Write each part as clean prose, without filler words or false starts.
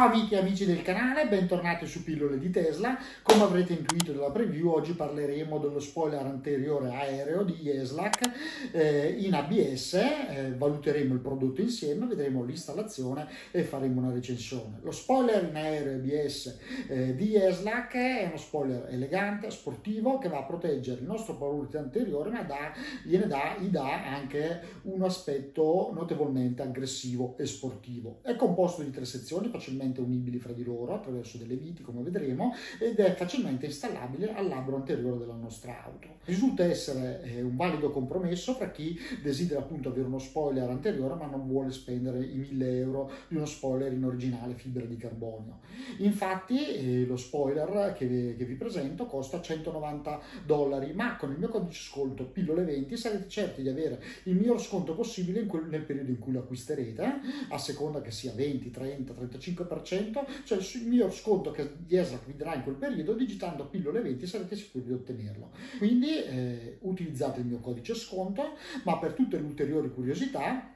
Ciao amiche e amici del canale, bentornati su Pillole di Tesla. Come avrete intuito dalla preview, oggi parleremo dello spoiler anteriore aereo di Yeslak in ABS. Valuteremo il prodotto insieme, vedremo l'installazione e faremo una recensione. Lo spoiler in aereo ABS di Yeslak è uno spoiler elegante, sportivo, che va a proteggere il nostro parurti anteriore, ma gli dà anche un aspetto notevolmente aggressivo e sportivo. È composto di 3 sezioni facilmente unibili fra di loro attraverso delle viti, come vedremo, ed è facilmente installabile al labbro anteriore della nostra auto. Risulta essere un valido compromesso per chi desidera appunto avere uno spoiler anteriore ma non vuole spendere i 1000 euro di uno spoiler in originale fibra di carbonio. Infatti lo spoiler che vi presento costa $190, ma con il mio codice sconto Pillole 20 sarete certi di avere il miglior sconto possibile nel periodo in cui lo acquisterete, a seconda che sia 20, 30, 35%, cioè il miglior sconto che Yeslak vi darà in quel periodo. Digitando Pillole 20 sarete sicuri di ottenerlo. Quindi utilizzate il mio codice sconto, ma per tutte le ulteriori curiosità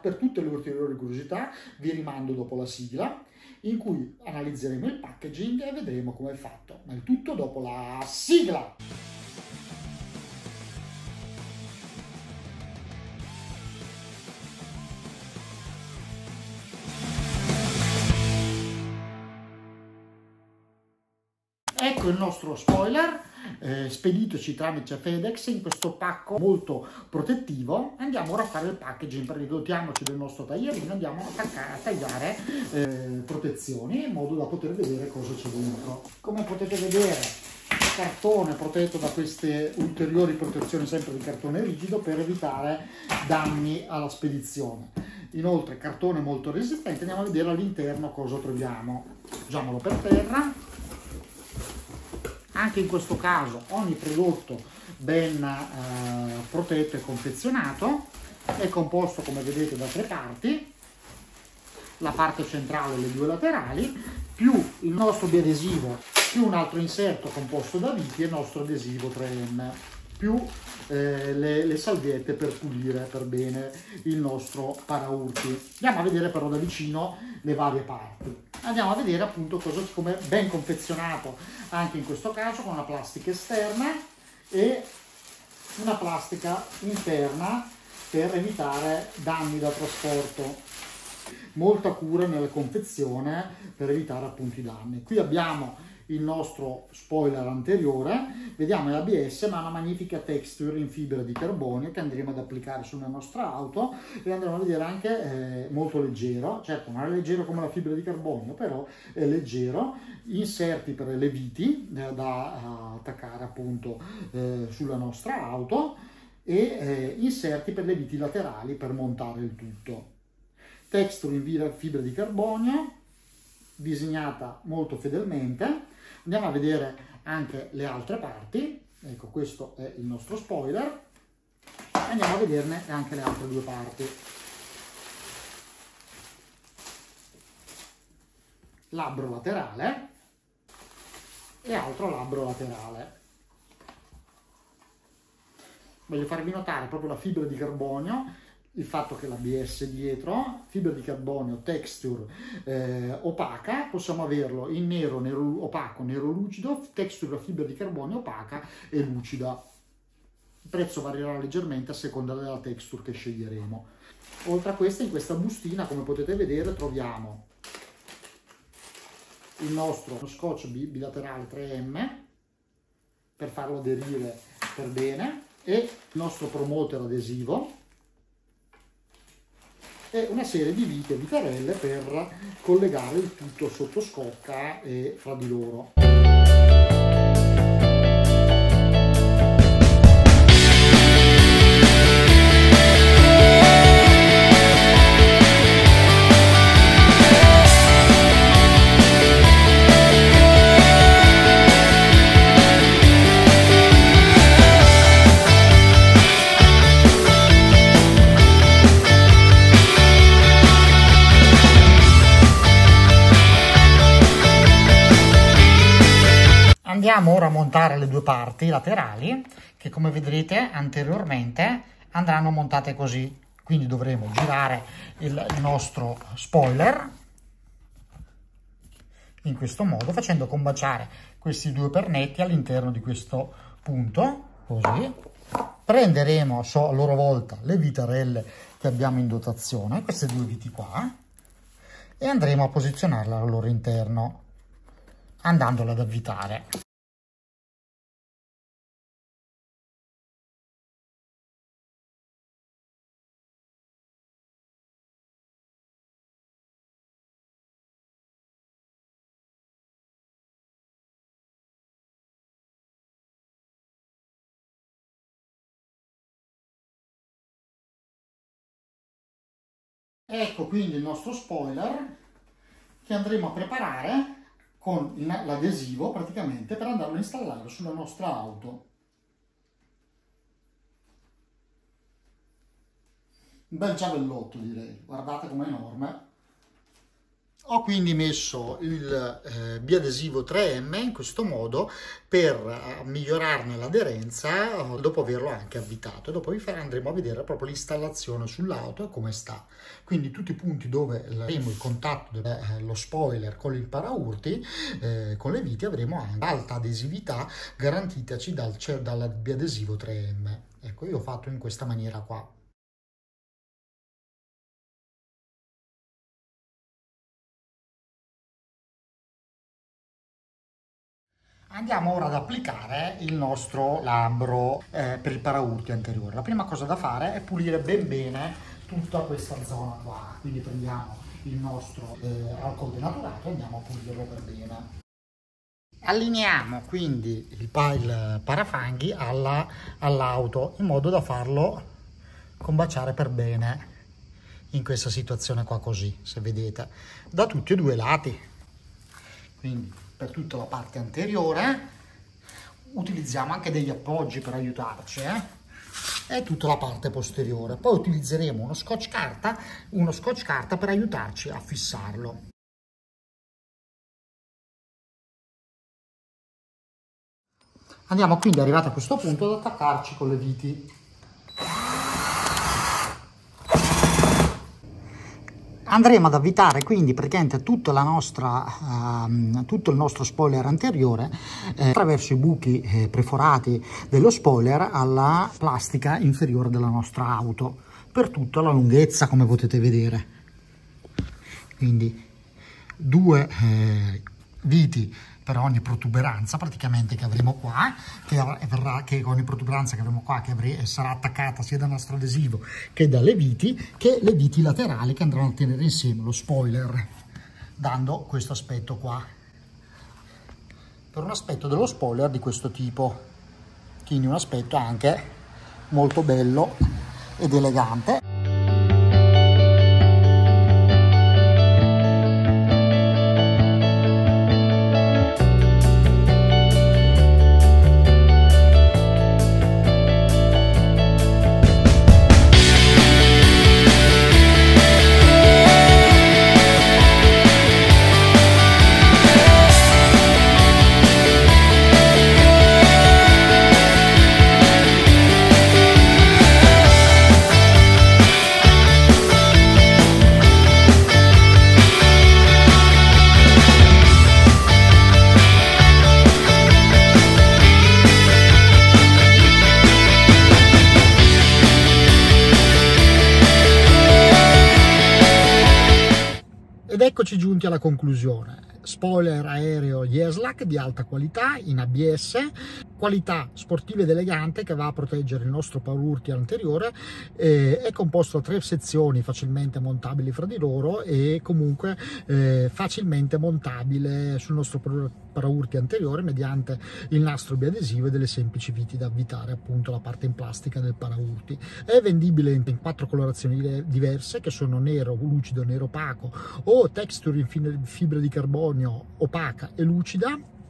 vi rimando dopo la sigla, in cui analizzeremo il packaging e vedremo come è fatto. Ma il tutto dopo la sigla! Ecco il nostro spoiler speditoci tramite FedEx in questo pacco molto protettivo. Andiamo ora a fare il packaging, perché dotiamoci del nostro taglierino, andiamo a tagliare protezioni in modo da poter vedere cosa c'è dentro. Come potete vedere, cartone protetto da queste ulteriori protezioni sempre di cartone rigido per evitare danni alla spedizione. Inoltre cartone molto resistente. Andiamo a vedere all'interno cosa troviamo. Poggiamolo per terra. Anche in questo caso ogni prodotto ben protetto e confezionato è composto, come vedete, da 3 parti: la parte centrale e le 2 laterali, più il nostro biadesivo, più un altro inserto composto da viti e il nostro adesivo 3M, più le salviette per pulire per bene il nostro paraurti. Andiamo a vedere però da vicino le varie parti. Andiamo a vedere appunto come è ben confezionato anche in questo caso, con una plastica esterna e una plastica interna per evitare danni da trasporto. Molta cura nella confezione per evitare appunto i danni. Qui abbiamo il nostro spoiler anteriore, vediamo l'ABS, ma una magnifica texture in fibra di carbonio che andremo ad applicare sulla nostra auto, e andremo a vedere anche molto leggero. Certo non è leggero come la fibra di carbonio, però è leggero. Inserti per le viti da attaccare appunto sulla nostra auto, e inserti per le viti laterali per montare il tutto. Texture in fibra di carbonio, disegnata molto fedelmente. Andiamo a vedere anche le altre parti. Ecco, questo è il nostro spoiler. Andiamo a vederne anche le altre 2 parti. Labbro laterale e altro labbro laterale. Voglio farvi notare proprio la fibra di carbonio, il fatto che l'ABS dietro, fibra di carbonio, texture opaca, possiamo averlo in nero, nero opaco, nero lucido, texture fibra di carbonio opaca e lucida. Il prezzo varierà leggermente a seconda della texture che sceglieremo. Oltre a questa, in questa bustina, come potete vedere, troviamo il nostro scotch bilaterale 3M per farlo aderire per bene, e il nostro promoter adesivo e una serie di viti e vitarelle per collegare il tutto sotto scocca e fra di loro. Andiamo ora a montare le 2 parti laterali, che come vedrete anteriormente andranno montate così. Quindi dovremo girare il nostro spoiler in questo modo, facendo combaciare questi due pernetti all'interno di questo punto, così. Prenderemo a loro volta le vitarelle che abbiamo in dotazione, queste due viti qua, e andremo a posizionarle al loro interno, andandole ad avvitare. Ecco quindi il nostro spoiler che andremo a preparare con l'adesivo praticamente per andarlo a installare sulla nostra auto. Un bel giavellotto, direi, guardate com'è enorme. Ho quindi messo il biadesivo 3M in questo modo per migliorarne l'aderenza dopo averlo anche avvitato, e dopo andremo a vedere proprio l'installazione sull'auto e come sta. Quindi tutti i punti dove avremo il contatto dello spoiler con il paraurti, con le viti, avremo anche alta adesività garantitaci dal biadesivo 3M. Ecco, io ho fatto in questa maniera qua. Andiamo ora ad applicare il nostro labbro per il paraurti anteriore. La prima cosa da fare è pulire ben bene tutta questa zona qua. Quindi prendiamo il nostro alcol denaturato e andiamo a pulirlo per bene. Allineiamo quindi il parafanghi all'auto in modo da farlo combaciare per bene in questa situazione qua, così, se vedete, da tutti e due i lati. Quindi per tutta la parte anteriore utilizziamo anche degli appoggi per aiutarci, e tutta la parte posteriore. Poi utilizzeremo uno scotch carta per aiutarci a fissarlo. Andiamo quindi, arrivati a questo punto, ad attaccarci con le viti. Andremo ad avvitare quindi praticamente tutto il nostro spoiler anteriore attraverso i buchi perforati dello spoiler alla plastica inferiore della nostra auto, per tutta la lunghezza, come potete vedere. Quindi due viti per ogni protuberanza praticamente che avremo qua, che ogni protuberanza che avremo qua che sarà attaccata sia dal nastro adesivo che dalle viti, che le viti laterali che andranno a tenere insieme lo spoiler, dando questo aspetto qua, per un aspetto dello spoiler di questo tipo, quindi un aspetto anche molto bello ed elegante. Ed eccoci giunti alla conclusione. Spoiler aereo Yeslak di alta qualità in ABS, qualità sportiva ed elegante che va a proteggere il nostro paraurti anteriore, è composto da 3 sezioni facilmente montabili fra di loro e comunque facilmente montabile sul nostro paraurti anteriore mediante il nastro biadesivo e delle semplici viti da avvitare, appunto la parte in plastica del paraurti. È vendibile in 4 colorazioni diverse, che sono nero lucido, nero opaco o texture in fibra di carbonio opaca e lucida,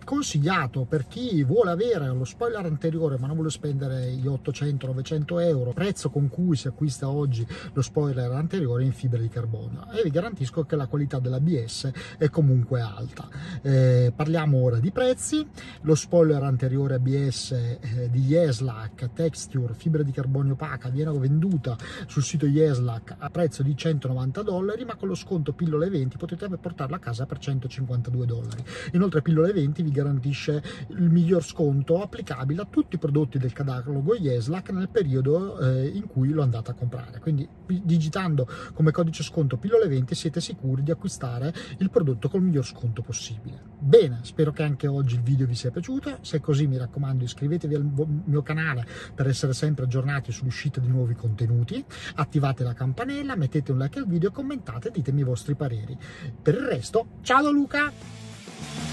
consigliato per chi vuole avere lo spoiler anteriore ma non vuole spendere gli 800-900 euro, prezzo con cui si acquista oggi lo spoiler anteriore in fibra di carbonio, e vi garantisco che la qualità dell'ABS è comunque alta. Parliamo ora di prezzi. Lo spoiler anteriore ABS di Yeslak Texture fibra di carbonio opaca viene venduta sul sito Yeslak a prezzo di $190, ma con lo sconto pillole 20 potete portarla a casa per $152. Inoltre pillole 20 vi garantisce il miglior sconto applicabile a tutti i prodotti del catalogo Yeslak nel periodo in cui lo andate a comprare. Quindi digitando come codice sconto pillole 20 siete sicuri di acquistare il prodotto col miglior sconto possibile. Bene, spero che anche oggi il video vi sia piaciuto. Se è così, mi raccomando, iscrivetevi al mio canale per essere sempre aggiornati sull'uscita di nuovi contenuti, attivate la campanella, mettete un like al video, commentate e ditemi i vostri pareri. Per il resto, ciao da Luca!